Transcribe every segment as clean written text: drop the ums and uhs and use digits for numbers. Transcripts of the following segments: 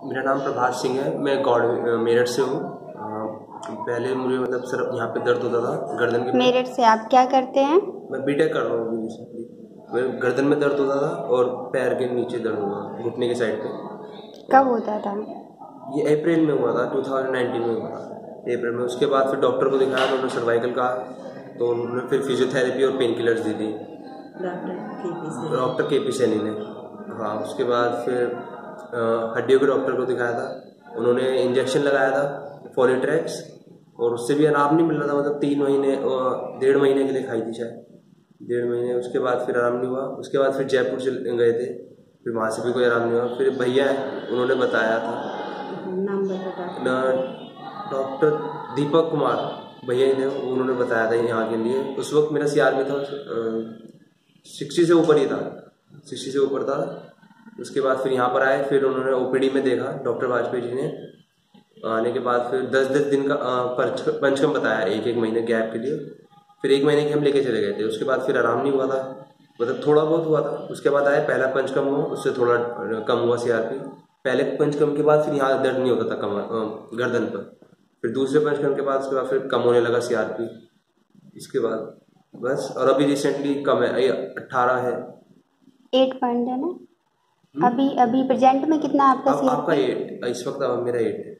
मेरा नाम प्रभात सिंह है। मैं मेरठ से हूँ। पहले मुझे मतलब सर यहाँ पे दर्द होता था गर्दन के। मेरठ से आप क्या करते हैं? मैं बीटेक कर रहा हूँ रिसेंटली। मैं गर्दन में दर्द होता था और पैर के नीचे दर्द होता था, घुटने के साइड पे। कब होता था? ये अप्रैल में हुआ था, 2019 में हुआ था अप्रैल में। उसके बाद फिर डॉक्टर को दिखाया तो उन्होंने सर्वाइकल कहा, तो उन्होंने फिर फिजियोथेरेपी और पेन किलर्स दी थी डॉक्टर के पी सैनी ने। हाँ, उसके बाद फिर हड्डियों के डॉक्टर को दिखाया था, उन्होंने इंजेक्शन लगाया था फॉलिट्रैक्स, और उससे भी आराम नहीं मिल रहा था। मतलब 3 महीने और 1.5 महीने के लिए खाई थी शायद, 1.5 महीने। उसके बाद फिर आराम नहीं हुआ। उसके बाद फिर जयपुर चले गए थे, फिर वहाँ से भी कोई आराम नहीं हुआ। फिर भैया उन्होंने बताया था, नाम डॉक्टर दीपक कुमार भैया ने, उन्होंने बताया था यहाँ के लिए। उस वक्त मेरा CR में था 60 से ऊपर ही था, 60 से ऊपर था। उसके बाद फिर यहाँ पर आए, फिर उन्होंने OPD में देखा डॉक्टर वाजपेयी जी ने। आने के बाद फिर 10-10 दिन का पंचकम बताया, 1-1 महीने गैप के लिए। फिर 1 महीने के हम लेके चले गए थे। उसके बाद फिर आराम नहीं हुआ था, मतलब थोड़ा बहुत हुआ था। उसके बाद आए, पहला पंचकम हुआ, उससे थोड़ा कम हुआ CRP। पहले पंचकम के बाद फिर यहाँ दर्द नहीं होता था गर्दन पर। फिर दूसरे पंचकम के बाद उसके बाद फिर कम होने लगा CRP। इसके बाद बस, और अभी रिसेंटली कम है, 18 है। 8 पॉइंट है ना? अभी प्रेजेंट में कितना आपका CRP? आपका 8 इस वक्त मेरा 8 है।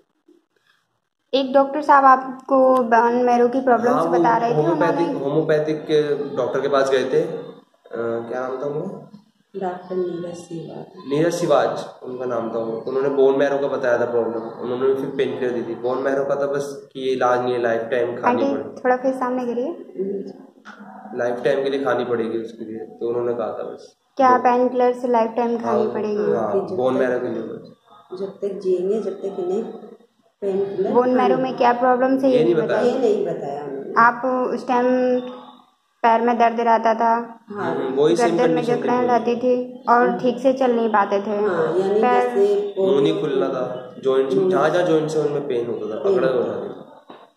एक डॉक्टर साहब आपको बोन मैरो की प्रॉब्लम से बता रहे थे। होम्योपैथिक के डॉक्टर के पास गए थे। क्या नाम था उनका? डॉक्टर नीरज सिवाज उनका नाम था। उन्होंने बोन मैरो का बताया था प्रॉब्लम। उन्होंने फिर पेन किलर दी थी। बोन मैरो का था बस कि इलाज नहीं है, लाइफ टाइम खानी पड़ेगी। थोड़ा फिर सामने गिरिए। लाइफ टाइम के लिए खानी पड़ेगी उसके लिए, तो उन्होंने कहा था बस। क्या पेन किलर से लाइफ टाइम खानी पड़ेगी? बोन मैरो के लिए बस। जब तक जिएंगे, जब तक इन्हें पेन किलर। बोन मैरो में क्या प्रॉब्लम से ये नहीं बताया। आप उस टाइम पैर में दर्द रहता था, गर्दन में जकड़न रहती थी और ठीक से चल नहीं पाते थे। पैर मुंह नहीं खुलना था, जॉइंट्स जहाँ जॉइंट से उनमें पेन होता था, अकड़ हो जाती थी।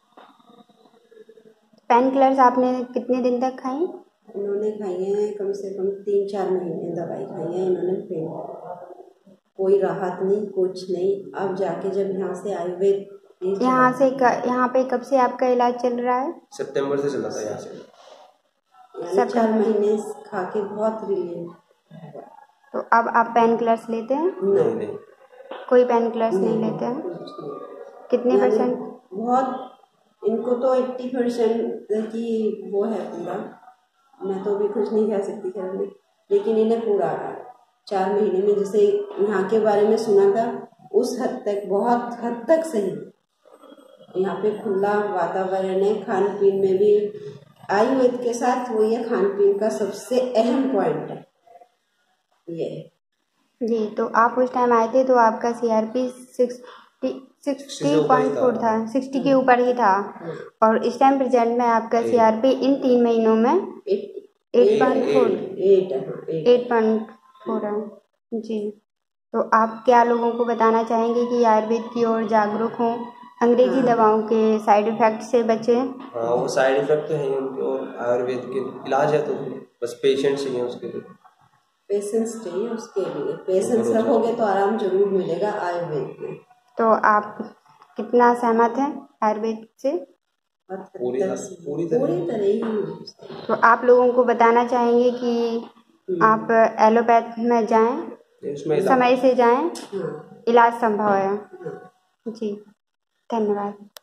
पेन किलर्स आपने कितने दिन तक खाई? इन्होंने खाई हैं कम से कम 3-4 महीने दवाई खाई है इन्होंने। पेन कोई राहत नहीं, कुछ नहीं। अब जाके जब यहाँ से आयुर्वेद यहाँ पे कब से आपका इलाज चल रहा है? सितंबर से चला था यहाँ से। 4 महीने खा के बहुत रिलीफ। तो अब आप पेन किलर्स लेते हैं? नहीं, कोई पेन किलर्स नहीं लेते हैं। कितने % बहुत, इनको तो 80% की वो है पूरा। मैं तो भी कुछ नहीं कह सकती घर में, लेकिन इन्हें पूरा 4 महीने में, जैसे यहाँ के बारे में सुना था उस हद तक, बहुत हद तक सही। यहाँ पे खुला वातावरण है, खान पीन में भी आयुर्वेद के साथ वो, ये खान पीन का सबसे अहम पॉइंट है ये जी। तो आप उस टाइम आए थे तो आपका CRP 60.4 था, 60 के ऊपर ही था। और इस टाइम प्रेजेंट में आपका CRP इन 3 महीनों में 8.4 है जी। तो आप क्या लोगों को बताना चाहेंगे कि आयुर्वेद की ओर जागरूक हों, अंग्रेजी दवाओं के साइड इफेक्ट से बचें? हाँ, वो साइड इफेक्ट तो है ही उनके, और आयुर्वेद के इलाज है तो बस पेशेंस चाहिए उसके लिए। पेशेंस चाहिए उसके लिए। पेशेंस रखोगे तो आराम जरूर मिलेगा आयुर्वेद में। तो आप कितना सहमत हैं आयुर्वेद से? पूरी तरह ही। तो आप लोगों को बताना चाहेंगे कि आप एलोपैथ में जाएं, समय से जाएं, इलाज संभव है जी। धन्यवाद।